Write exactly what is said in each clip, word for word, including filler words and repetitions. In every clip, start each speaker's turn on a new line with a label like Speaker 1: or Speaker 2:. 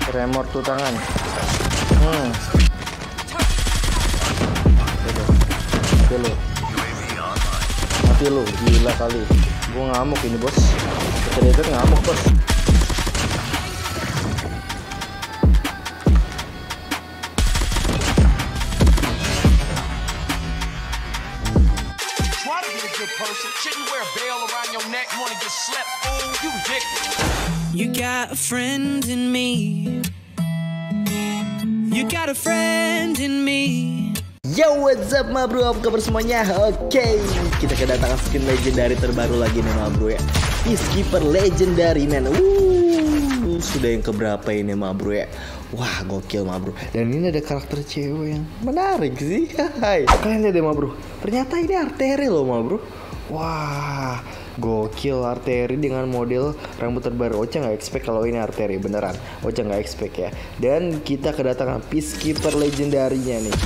Speaker 1: Tremor tuh tangan. Hmm. Mati lu. Mati lu, gila kali. Gua ngamuk ini, Bos. Predator ngamuk, Bos.
Speaker 2: You got a friend in me. You got a friend in me.
Speaker 1: Yo, what's up ma bro, apa kabar semuanya? Oke, okay. Kita kedatangan skin legendary terbaru lagi nih ma bro ya. Peacekeeper legendary man. Wuh, sudah yang keberapa ini ma bro ya. Wah, gokil ma bro. Dan ini ada karakter cewek yang menarik sih. Hai. Kalian lihat deh ma bro. Ternyata ini arteri loh ma bro. Wah, gokil arteri dengan model rambut terbaru. Ocha nggak expect kalau ini arteri beneran. Ocha nggak expect ya. Dan kita kedatangan Peacekeeper legendarinya nih.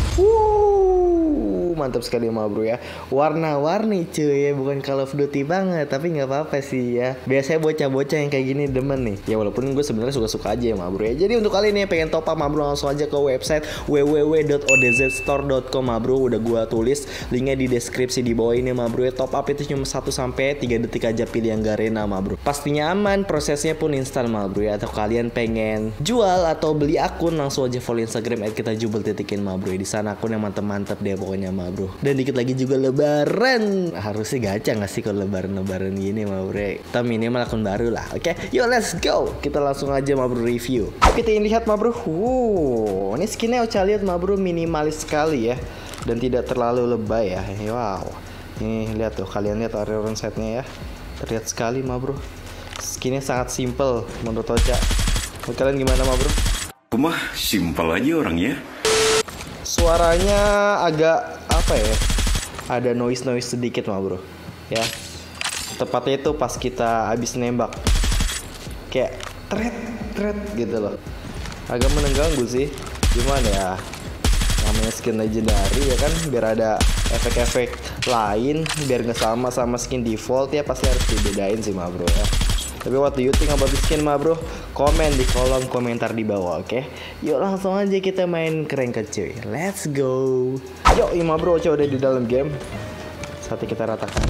Speaker 1: Wuh, mantap sekali ma bro ya. Warna-warni cuy ya, bukan Call of Duty banget, tapi nggak apa-apa sih ya. Biasanya bocah-bocah yang kayak gini demen nih. Ya walaupun gue sebenarnya suka-suka aja ya ma bro ya. Jadi untuk kali ini yang pengen top up ma bro, langsung aja ke website w w w dot o d z store dot com ma bro. Udah gue tulis linknya di deskripsi di bawah ini ma bro ya. Top up itu cuma satu sampai tiga detik aja, pilih yang Garena ma bro. Pastinya aman, prosesnya pun instan ma bro ya. Atau kalian pengen jual atau beli akun, langsung aja follow Instagram at kita jubel titikin ma bro. Di sana akun yang mantep-mantep deh pokoknya ma bro. Dan dikit lagi juga lebaran. Harusnya gacha gak sih kalau lebaran-lebaran gini ma bro ya. Kita minimal akun baru lah. Oke, okay? Yo let's go. Kita langsung aja ma bro review. Kita ingin lihat ma bro. Wow, ini skinnya Ocha lihat ma bro minimalis sekali ya. Dan tidak terlalu lebay ya. Wow. Nih lihat tuh, kalian lihat area setnya ya. Terlihat sekali ma bro. Skinnya sangat simple menurut Ocha. Menurut kalian gimana ma bro?
Speaker 3: Mah simple aja orangnya.
Speaker 1: Suaranya agak apa ya? Ada noise-noise sedikit ma bro. Ya. Tepatnya itu pas kita habis nembak. Kayak tret tret gitu loh. Agak mengganggu sih. Gimana ya? Namanya skin legendary ya kan, biar ada efek-efek lain, biar nggak sama sama skin default ya, pasti harus dibedain sih ma bro ya. Tapi what do you think about this skin ma bro? Komen di kolom komentar di bawah, oke? Okay? Yuk langsung aja kita main keren cuy. Let's go. Yuk ma bro, coba udah di dalam game. Saatnya kita ratakan.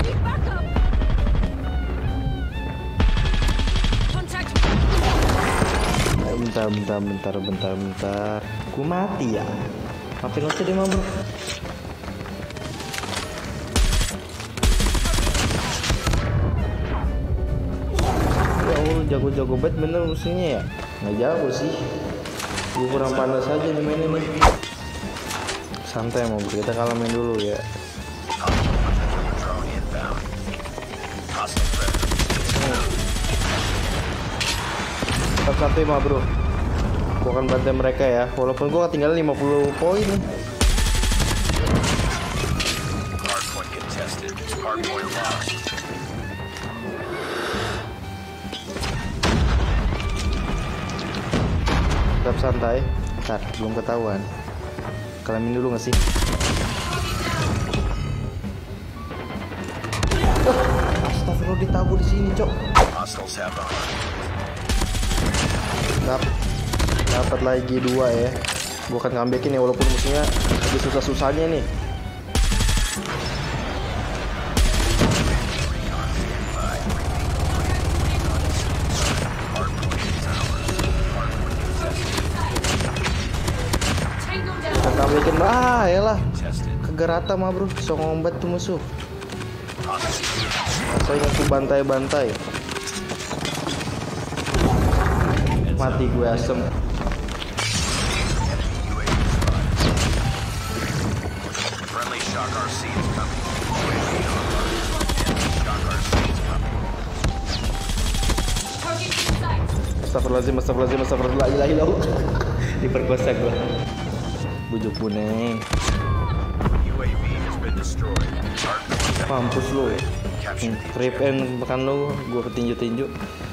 Speaker 1: Bentar, bentar, bentar, bentar, bentar. Ku mati ya. Maafin aja deh ma bro. Ya Allah, jago-jago banget bener musuhnya ya. Nggak jago sih. Gue kurang panas aja di main ini. Santai ma bro, kita kalamin dulu ya. Tetap santai ma bro. Gue akan bantai mereka ya, walaupun gue ketinggalan lima puluh poin nih. Tetap santai. Bentar, belum ketahuan. Kalamin dulu gak sih? Oh, astagfirullah, ditabur di sini, cok. Dap dapat lagi dua ya. Gue akan ngambekin ya, walaupun musuhnya lagi susah-susahnya nih. Bikin ah ya lah kegerata mah bro, so ngombat tuh musuh. Saya aku bantai-bantai, mati gue asem. Astagfirullahaladzim, astagfirullahaladzim, astagfirullahaladzim. Diperkosa gue. Bujuk buneng. Mampus lu ya. Hmm, trip and makan lu, gua ketinju-tinju.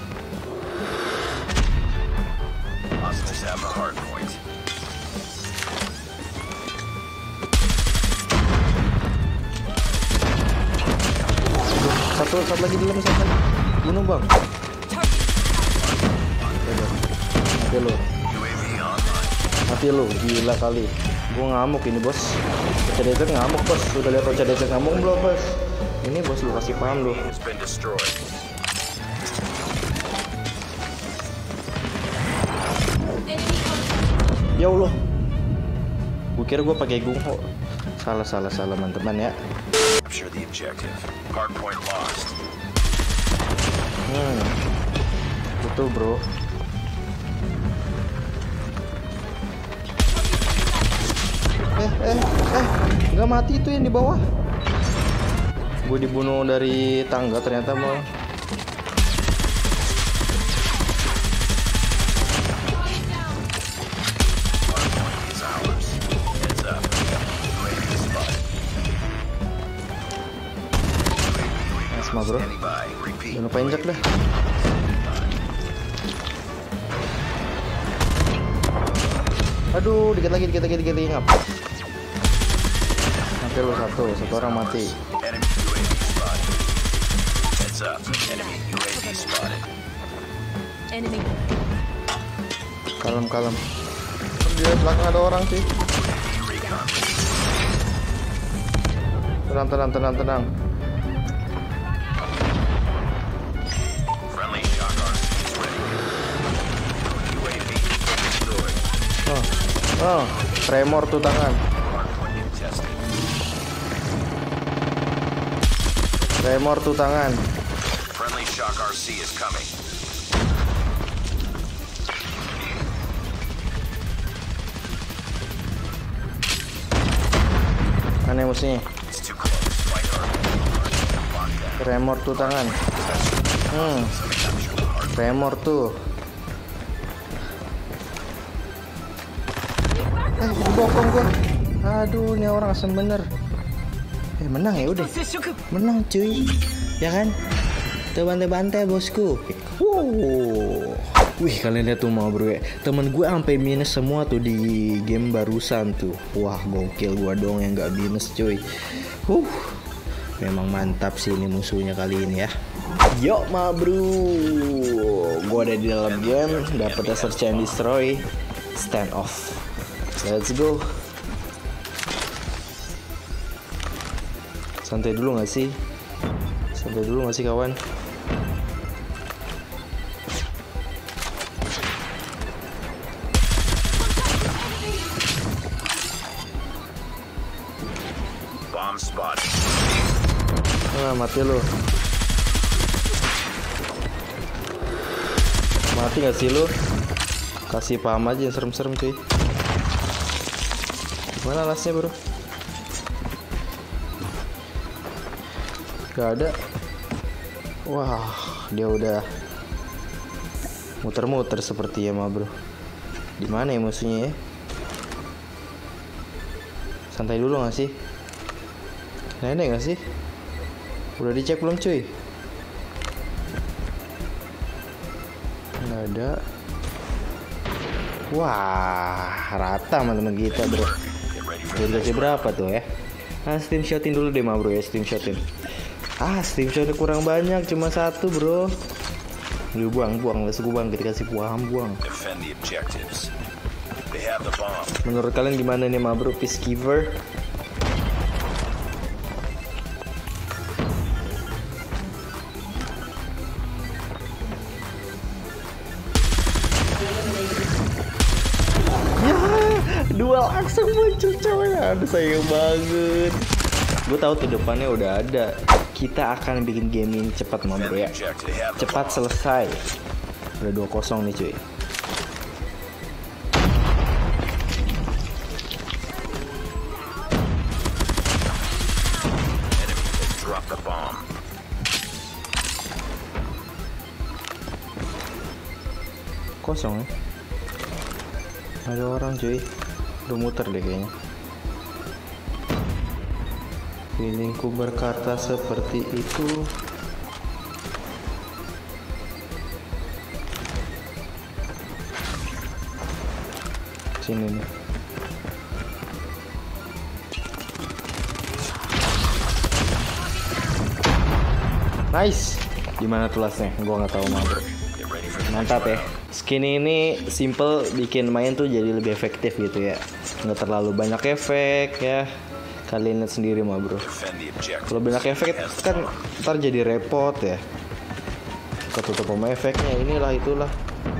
Speaker 1: Satu, satu lagi dulu, satu lagi. Bunuh bang. Oke lu. Mati lu, gila kali. Gue ngamuk ini bos. Rocha Desert ngamuk bos. Udah lihat Rocha Desert ngamuk belum bos? Ini bos lu kasih paham lu. Ya Allah. Gue kira gue pakai gungho. Salah salah salah teman-teman ya. Hmm. Betul bro. Eh, eh, eh, nggak mati itu yang di bawah. Gue dibunuh dari tangga ternyata mau. Asma bro, jangan lupa injak dah. Aduh, dikit lagi, dikit lagi, dikit lagi ngap. Mati lu satu, satu orang mati. Kalem, kalem. Di belakang ada orang sih. Tenang, tenang, tenang, tenang. Oh, oh, tremor tuh tangan. Tremor tuh tangan. Friendly Shock R C is coming. Mana musuhnya? Tremor tuh tangan. Hmm. Tremor tuh. Eh, dibokong gua. Aduh, ini orang asem bener. Eh, menang ya udah. Menang cuy. Ya kan? Kita bantai-bantai bosku. Wow. Wih, kalian lihat tuh mau bro ya. Temen gue sampai minus semua tuh di game barusan tuh. Wah, gokil, gua dong yang nggak minus cuy. Huh. Memang mantap sih ini musuhnya kali ini ya. Yo ma bro. Gua ada di dalam game, dapat search and destroy, stand off. Let's go. Santai dulu gak sih? Santai dulu gak sih kawan? Bomb spot. Ah, mati lu. Mati gak sih lu? Kasih paham aja yang serem-serem cuy. Mana lasnya bro? Gak ada. Wah, dia udah muter-muter seperti ya mah bro. Di mana ya musuhnya ya? Santai dulu gak sih? Nenek gak sih? Udah dicek belum cuy? Gak ada. Wah, rata teman-teman kita bro. Udah dikasih berapa tuh ya? Ah, steam shotin dulu deh mah bro ya, steam shotin. Ah, steam shotnya kurang banyak, cuma satu bro. Lu buang, buang, let's go bang, kita kasih buang, buang. Menurut kalian gimana nih mah bro, Peacekeeper? Dua langsung muncul coy. Aduh sayang banget. Gue tahu tuh depannya udah ada. Kita akan bikin game ini cepat mah bro ya. Cepat selesai. Udah dua kosong nih cuy. Kosong ya. Ada orang cuy. Udah muter deh kayaknya. Feelingku berkata seperti itu. Sini nih. Nice. Gimana tuh lasnya? Gua nggak tahu mah bro. Mantap ya. Skin ini simple, bikin main tuh jadi lebih efektif gitu ya. Nggak terlalu banyak efek ya. Kalian lihat sendiri mah bro. Kalau banyak efek kan ntar jadi repot ya. Ketutup sama efeknya, inilah itulah.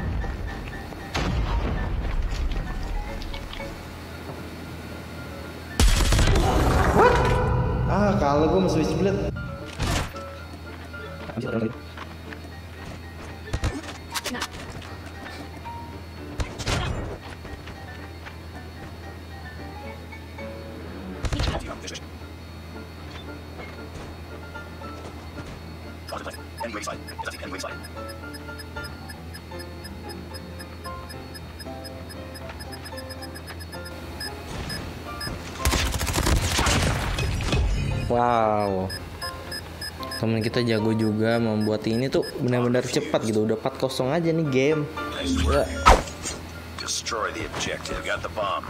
Speaker 1: What? Ah, kalau gue masih switch blade. Wow, temen kita jago juga membuat ini tuh benar-benar cepat gitu. Udah empat kosong aja nih game. Ya.
Speaker 4: Destroy the objective. Got the bomb.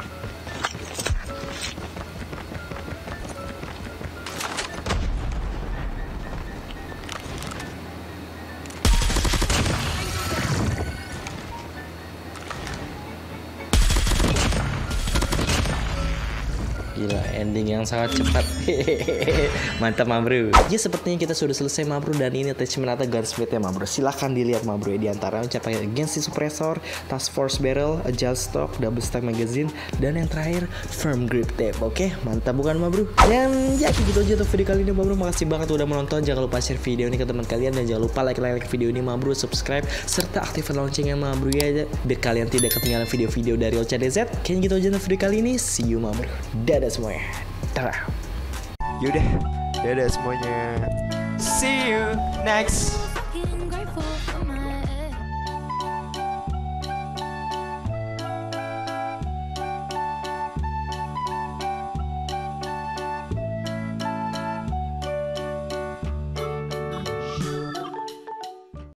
Speaker 1: Gila, ending yang sangat cepat. Mantap ma bro. Ya sepertinya kita sudah selesai ma bro. Dan ini attachment atau gunsmith ya ma bro. Silahkan dilihat ma bro ya. Di antara capai Genshin Suppressor, Task Force Barrel, Agile Stock, Double Stack Magazine, dan yang terakhir Firm Grip Tape. Oke, mantap bukan ma bro? Dan ya gitu aja untuk video kali ini ma bro. Makasih banget udah menonton. Jangan lupa share video ini ke teman kalian. Dan jangan lupa like like, like video ini ma bro. Subscribe serta aktifkan loncengnya ma bro ya. Biar kalian tidak ketinggalan video-video dari Ocha D Z. Kayaknya gitu aja untuk video kali ini. See you ma bro. Dadah semuanya. Tada.
Speaker 5: Yaudah, dadah semuanya. See you next